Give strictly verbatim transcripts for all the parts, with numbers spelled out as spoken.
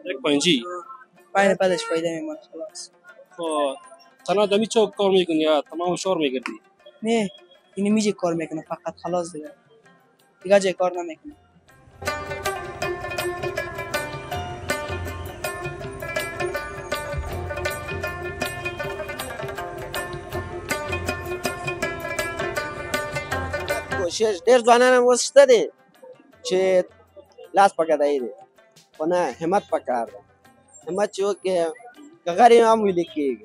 یک پنجی پایین بعدش فایده میمونه خلاص. خب تنها دمی چوک کار میکنی یا تمام شهر میگردی؟ نه اینی میجه کار میکنه فقط خلاص دیگه دیگه جای کار نمیکنه. کوشش ډېر ځوانان هم اوس شته دي چې لاس په ګدایي دي خو نه همت پکار دی همت چې وکړي که غر یې هم ویلې کېږي.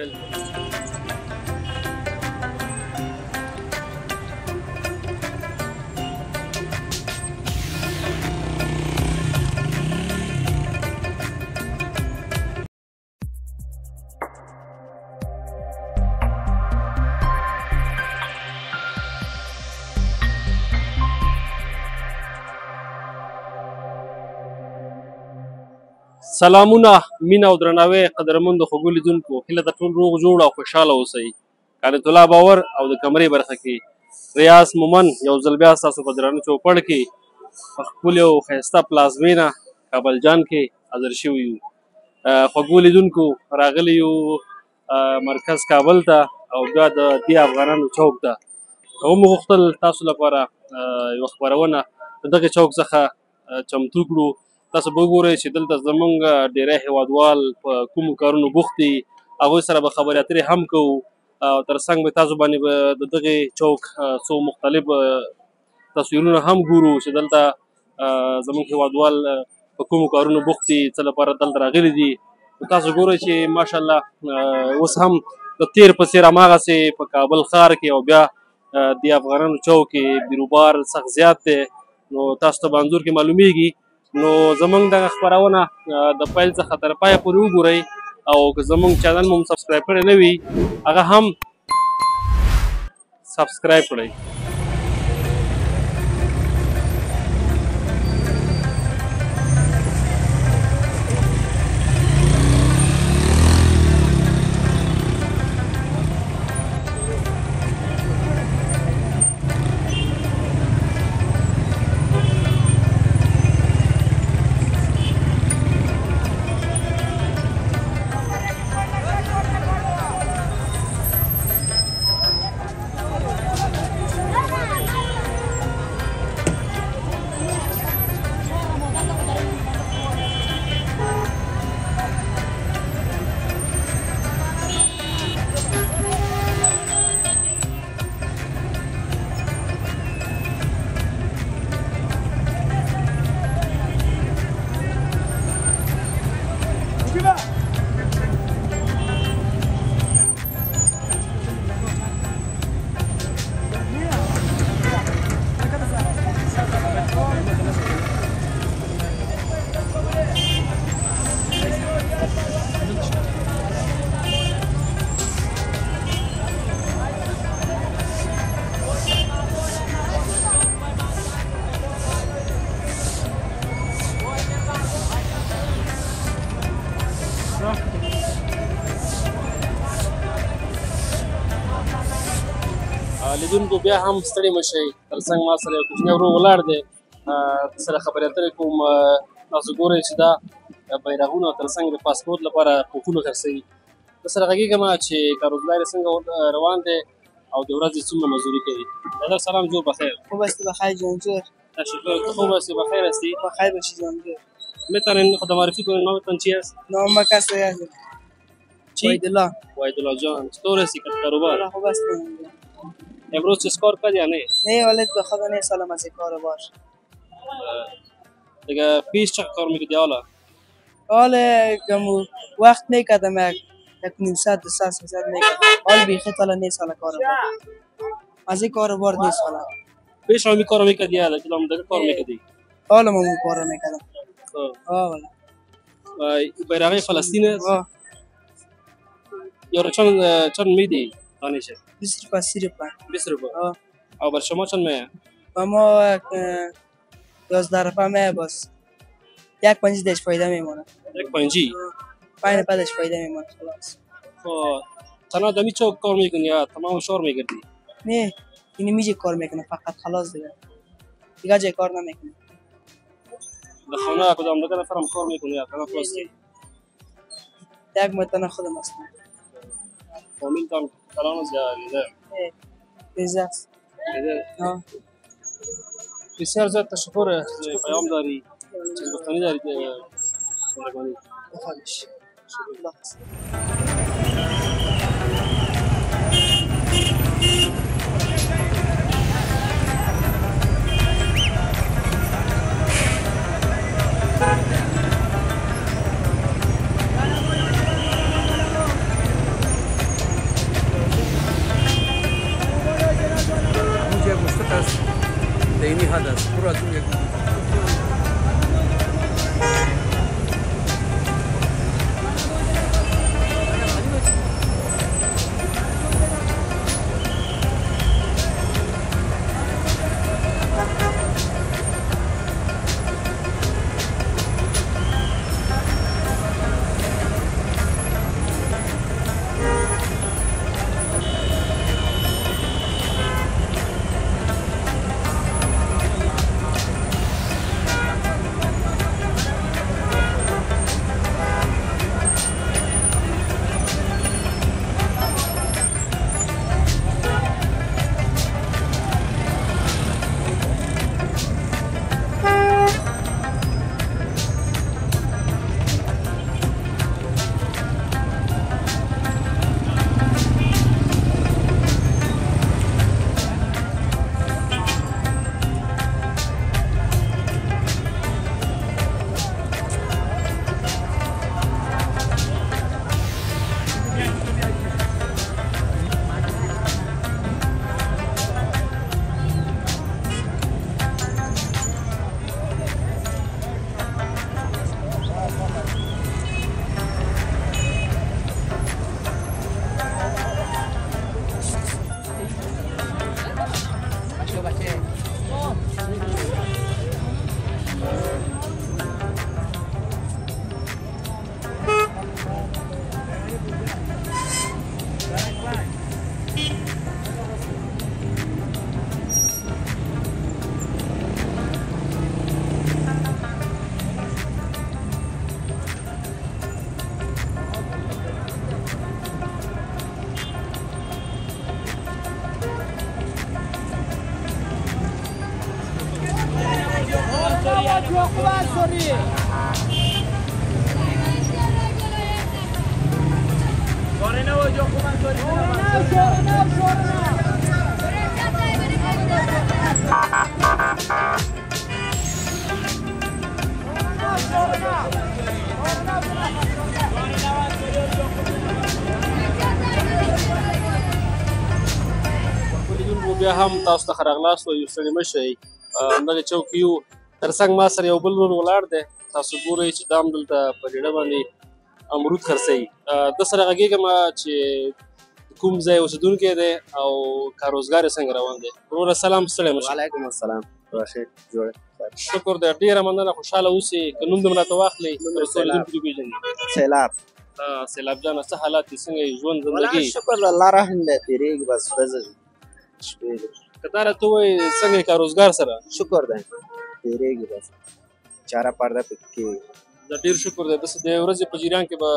سلامونه مینه او درناوی قدرمنو خوږو لیدونکو هیله د ټول روغ جوړ او خوشحاله اوسئ. قانت الله باور او د کمرې برخه کې ریاض مومن یو ځل بیا ستاسو په درانه چوپړ کې په ښکلي او ښایسته پلازمینه کابل جان کې حاضر شوي یو. خوږو لیدونکو راغلي یو مرکز کابل ته او بیا د دې افغانانو چوک ته. ومو غوښتل تاسو لپاره یوه خپرونه د دغې چوک څخه چمتو کړو. تاسو به وګورئ چې دلته زموږ ډېری هېوادوال په کومو کارونو بوخت دي، هغوی سره به خبرې اترې هم کوو او تر څنګ به تاسو باندې به د دغې چوک څو مختلف تصویرونه هم ګورو چې دلته زموږ هېوادوال په کومو کارونو بوخت دي، څه لپاره دلته راغلي دي. تاسو ګورئ چې ماشاءالله اوس هم د تېر په څېر هماغسې په کابل ښار کې او بیا د افغانانو چوک کې بیروبار سخت زیات دی. نو تاسو ته په انځور کې معلومیږي. نو زمونږ دغه خپرونه د پیل څخه تر پایه پورې وګورئ او که زمونږ چینل مو سبسکرایب کړی نه وي هغه هم سبسکرایب کړئ. لیدونکو بیا هم ستړي مه شئ، تر څنګ ما سره یو کوچنی ورور ولاړ دی، سره خبرې اترې کوم. تاسو ګورئ چې دا بیرغونه تر څنګ د پاسپورټ لپاره پوښونه خرڅوي. درسره غږېږم چې کاروزګار یې څنګه روان دی او د ورځې څومره مزدوري کوي. برادر سلام، جور بخیر. خوب هستی بخیر جان جور. تشکر. تو خوب هستی بخیر هستی؟ بخیر باشی جان جور. میتونین خود معرفی کنین نامتان چی است؟ نام کسی هست. چی؟ وحیدالله. وحیدالله جان. چطور هستی که کاروبار؟ خوب هستی. امروز چیز کار کرد یا نه؟ نه ولید به خدا نه سلام از کار باش. دیگه پیش چه کار میکردی حالا؟ حالا کمو وقت میکردم یک یک نیم ساعت دو ساعت سه ساعت میکردم. حال بیخی حالا نه سال کار باش. از این کار بار نیست حالا. پیش هم کار میکردی یا کدام دیگه کار میکردی؟ حالا من کار میکردم. آه والا. بیرغ فلسطین است؟ آه. یا چند چند میدی؟ دانشه؟ بیست روپه سی روپه. بیست روپه. آه. او بر شما چند میه؟ با ما یازده روپه میه باز. یک پنجی دش فایده میمونه. یک پنجی؟ پایین بعدش فایده میمونه خلاص. خب تنها دمی چوک کار میکنی یا تمام شهر میگردی؟ نه اینی میجه کار میکنه فقط خلاص دیگه. دیگه جای کار نمیکنه. دخلنا کدام دکان فرام کار میکنه یا کنا پستی یک متن خودم هستم. فامیلتان کلان است یا لیده؟ بیزه است. لیده؟ آه. بسیار زیاد تشکر پیام داری چیز گفتنی داری سرگانی بخوادش. خلاص. اونجا مشتق است دینی حد است برو از اون یک بیا هم تاسو ته ښه راغلاست یو ستړي مه شئ همدغې چوک یو تر څنګ ما سره یو بل ورور ولاړ دی تاسو ګورئ چې دا هم دلته په ډېډه باندې امرود خرڅوي ده سره غږېږم چې کوم ځای اوسېدونکی دی او کاروزګار یې څنګه روان دی وروره سلام ستړی مه شئ وعلیکم السلام بخیر جوړ شکر دی ډېره مننه خوشحاله اوسئ که نوم دې راته واخلئ تر څو لیدونکي دې وپېژني سیلاب سیلاب جانه څه حالات دي څنګه یې ژوند زندګي شکر د الله رحم دی تېرېږي بس ورځې شپې دي که دا راته ووایي څنګه یې کاروزګار سره شکر دی تېرېږي بس چاره پرده پکې کېږي دا ډېر شکر دی داسې د ورځې په جریان کې به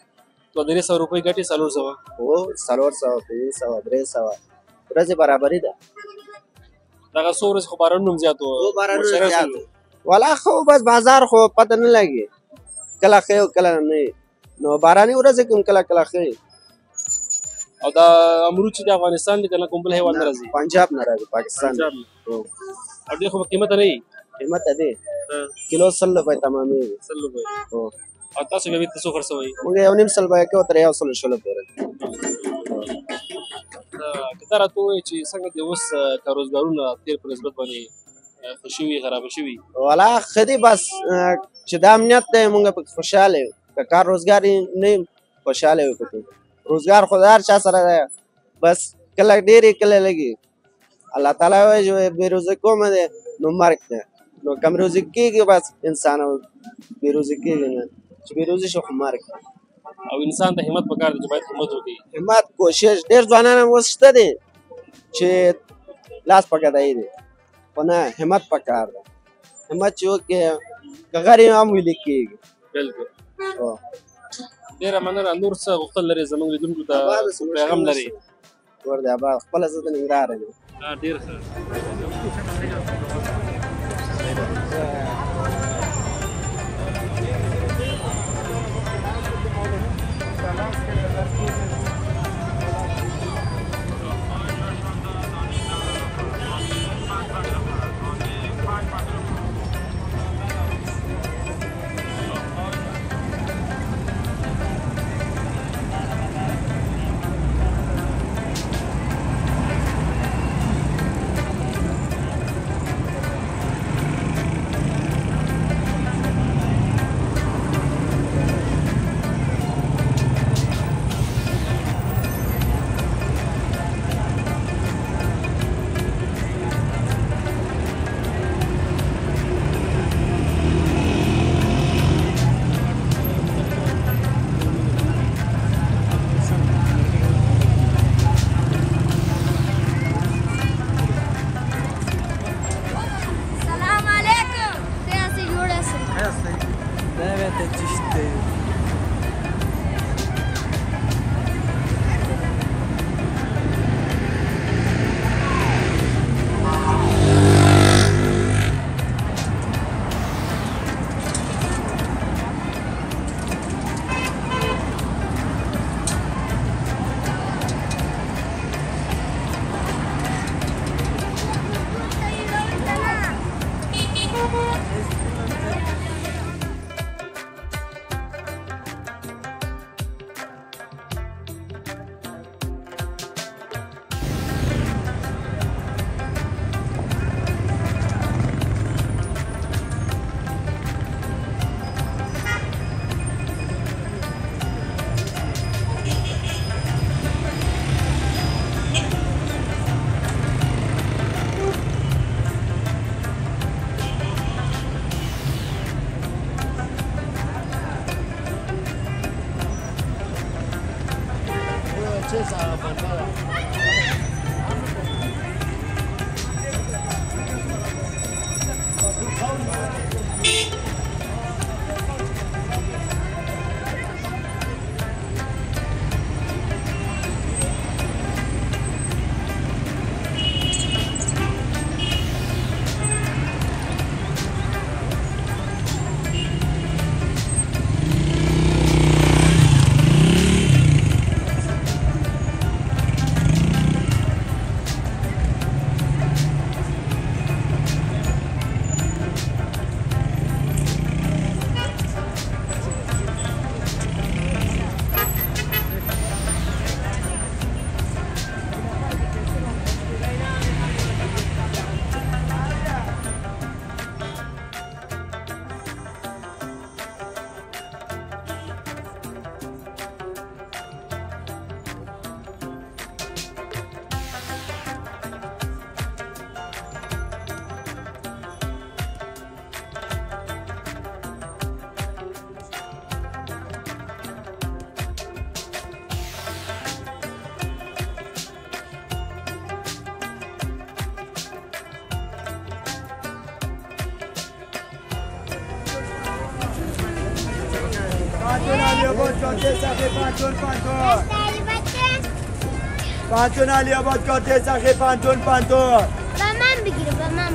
دوه درې سوه روپۍ ګټې څلور سوه هو څلور سوه پنځه سوه درې سوه ورځې برابري ده دغه څو ورځې خو بارانونه هم زیات وو هو بارانونه زیات وو والا خو بس بازار خو پته نه لګي کله ښه او کله نه نو باراني ورځې کې هم کله کله ښه او دا امرود چې د افغانستان دي که نه کوم بل هېواد نه راځي پنجاب نه راځي پاکستان پنجاب نه او ډېر خو په قیمته نه وي قیمت دی کیلو سل روپۍ تمامېږي سل روپۍ هو او تاسو بیا بېرته څو خرڅوئ موږ یو نیم سل بیه کوو تر یو سلو شلو پورې که دا راته ووایي چې څنګه دې اوس کاروزګارونه تېر په نسبت باندې ښه شوي خرابه شوي والا ښه دي بس چې دا امنیت دی موږ پکې خوشحاله یو که کار روزګار نه یم خوشحاله یو پکې روزګار خو د هر چا سره دی بس کله ډېرې کله لږې الله تعالی وایي چې بېروزه کومه دی نو مرګ دی نو کم روزي کېږي بس انسان بېروزه کېږي نه چې بېروزي شو خو مرګ او انسان ته همت پکار دی چې باید همت وکړي همت کوشش ډېر ځوانان هم اوس شته دي چې لاس په ګدایي دي خو نه همت پکار دی همت چې وکړې که غریب هم ویلې کېږي. بالکل ډېره مننه. نور څه غوښتل لرې زموږ لیدونکو ته پیغام لري؟ ور دی آباد خپله زه د ننګرهار یم. ډېر ښه. پانتون علی آباد کارت سخی پانتون پانتون به من بگیره به من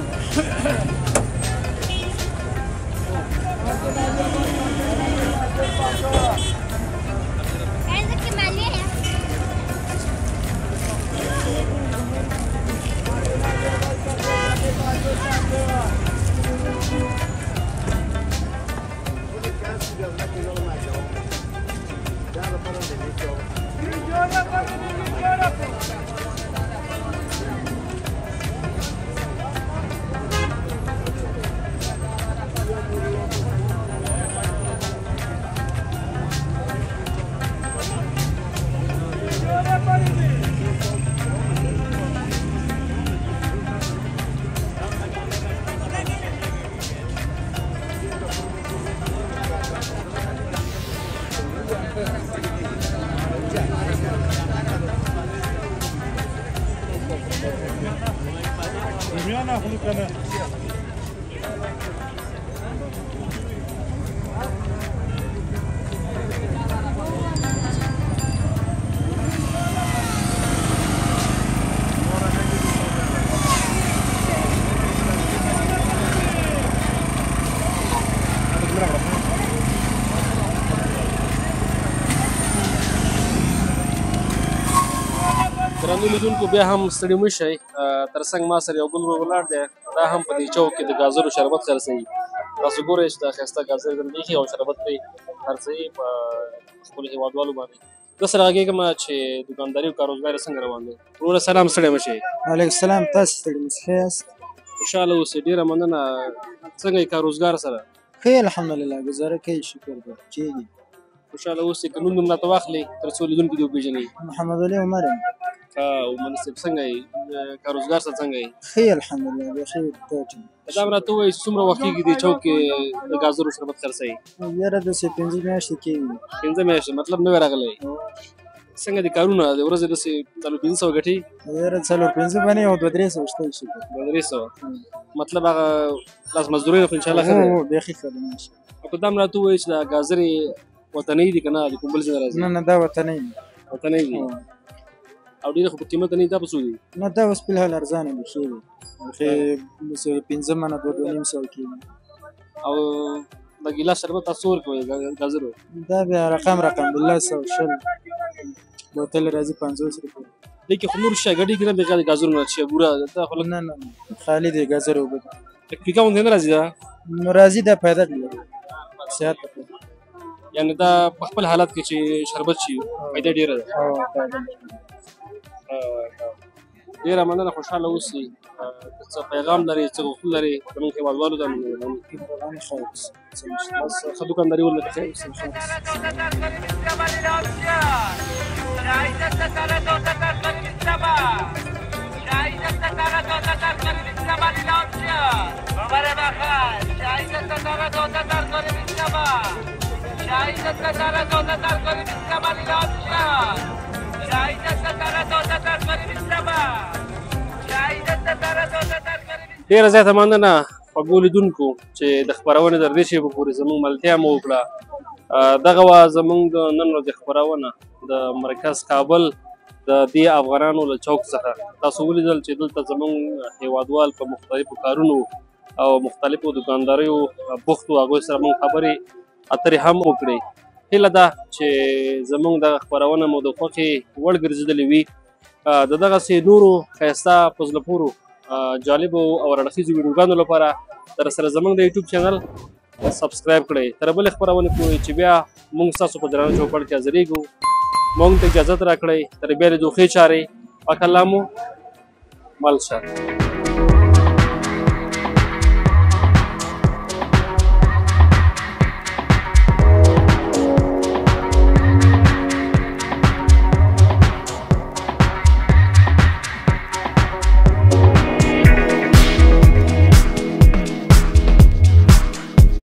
درنو لیدونکو بیا هم ستړي مه شئ تر څنګ ما سره یو بل ورور ولاړ دی دا هم په دې چوک کې د ګازرو شربت خرڅوي تاسو ګورئ چې دا ښایسته ګازر دلته ایښي او شربت پرې خرڅوي په خپلو هېوادوالو باندې زه سره غږېږم چې دوکانداري او کاروبار یې څنګه روان دی وروره سلام ستړی مه شئ وعلیکم السلام تاسو ستړي مه شئ ښه یاست خوشحاله اوسئ ډېره مننه څنګه یې کاروزګار سره ښه الحمدلله ګزاره کوي شکر دی کېږي خوشحاله اوسئ که نوم دې راته واخلئ تر څو لیدونکي دې وپېژني محمد علي عمر یم او منصب څنګه یې کاروزګار سره څنګه یې ښه الحمدلله بیخي ټاټ دا به راته ووایي چې څومره وخت کېږي دې چوک کې د ګازرو شربت خرڅوي یاره داسې پنځه میاشتې کېږي پنځه میاشتې مطلب نوی راغلی څنګه دي کارونه د ورځې داسې څلور پنځه سوه ګټي یاره څلور پنځه باندې او دوه درې سوه شته شي دوه درې سوه مطلب هغه خلاص مزدورۍ خو انشاءالله ښه دی هو بیخي ښه دی ماشاءالله او که دا هم راته ووایي چې دا ګازرې وطنۍ دي که نه د کوم بل ځای نه راځي نه نه دا وطنۍ دي وطنۍ دي او ډېره خو په قیمت نه دي دا په څو دي نه دا اوس فلحال ارزانه بیخي دی بیخي پنځه منه دوه دوه نیم سوه کېږي او د ګیلاس شربت تاسو څو ورکوئ ګازرو دا بیا رقم رقم د لس او شل بوتل راځي پنځوس روپۍ دې کې خو نور شی ګډېږي نه بېغیر د ګازرو نه چې بوره دا خو نه نه خالي دی ګازر اوبه دي پیکا غوندې نه راځي دا نو راځي دا فایده لري صحت ته یعنې دا په خپل حالت کې چې شربت شي فایده ډېره ده او فایده ډېره مننه خوشحاله اوسئ که څه پیغام لرئ څه غوښتل لرئ زموږ هېوادوالو ته بس ښه دوکانداري ولرئ ډېره زیاته مننه خوږو لیدونکو چې د خپرونې تر دې شیبې پورې زموږ ملتیا مو وکړه دغه وه زموږ د نن ورځې خپرونه د مرکز کابل د دې افغانانو له چوک څخه تاسو ولیدل چې دلته زموږ هېوادوال په مختلفو کارونو او مختلفو دکانداریو بوخت وو هغوی سره موږ خبرې اترې هم وکړې هیله ده چې زموږ دغه خپرونه مو د خوښې وړ ګرځېدلې وي د دغسې نورو ښایسته په زړه پورو جالبو او رڼخیزو ویډیوګانو لپاره در سره زموږ د یوټیوب چینل سبسکرایب کړئ تر بلې خپرونې پورې چې بیا موږ ستاسو په درانه چوپړ کې حاضرېږو موږ ته اجازت راکړئ تر بیا لیدو ښې چارې پاک الله مو مل شه